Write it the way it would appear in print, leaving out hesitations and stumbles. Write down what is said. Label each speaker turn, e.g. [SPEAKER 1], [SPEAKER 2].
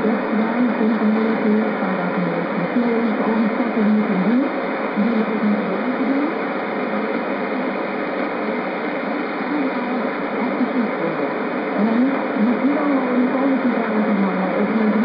[SPEAKER 1] gedaan, komt een hele keer, een paar dagen mee. De kleeders overstappen niet in doen, die wil ook niet blijven doen. En dan moet hier allemaal in de politiek aangehangen, of met